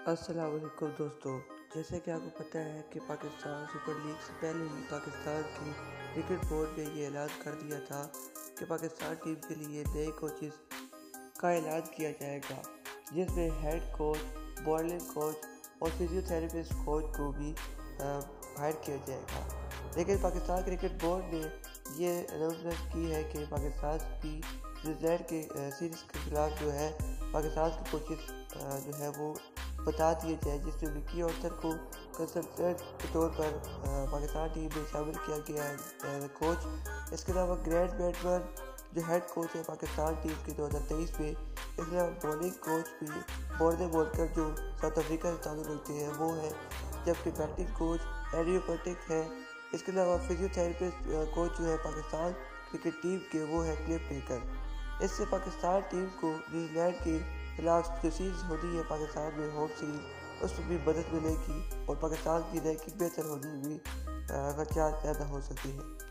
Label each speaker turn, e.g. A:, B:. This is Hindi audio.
A: अस्सलाम वालेकुम दोस्तों। जैसे कि आपको पता है कि पाकिस्तान सुपर लीग से पहले ही पाकिस्तान की क्रिकेट बोर्ड ने ये ऐलान कर दिया था कि पाकिस्तान टीम के लिए नए कोचेस का ऐलान किया जाएगा, जिसमें हेड कोच, बॉलिंग कोच और फिजियोथेरेपिस्ट कोच को भी हायर किया जाएगा। लेकिन पाकिस्तान क्रिकेट बोर्ड ने ये अनाउंसमेंट की है कि पाकिस्तान की न्यूजीलैंड के सीरीज़ के खिलाफ जो है पाकिस्तान के कोचेस जो है वो बता दिए जाए, जिसमें विकी ऑर्थर को कंसल्टेंट के तौर पर पाकिस्तान टीम में शामिल किया गया है कोच। इसके अलावा ग्रैंड बैट्समैन जो हेड कोच है पाकिस्तान टीम के 2023 में, इसके अलावा बॉलिंग कोच भी बॉर्डर बॉलकर जो साउथ अफ्रीका से ताल्लुक़ रखते हैं वो है, जबकि बैटिंग कोच एरियो पटिक है। इसके अलावा फिजियोथेरेपिस्ट कोच जो है पाकिस्तान क्रिकेट टीम के वो है क्लिफ टेकर। इससे पाकिस्तान टीम को न्यूजीलैंड के खिलाफ जो सीरीज़ होनी है पाकिस्तान में होम सीरीज, उसमें भी मदद मिलेगी और पाकिस्तान की रैंकिंग बेहतर होने में खर्चा ज़्यादा हो सकती है।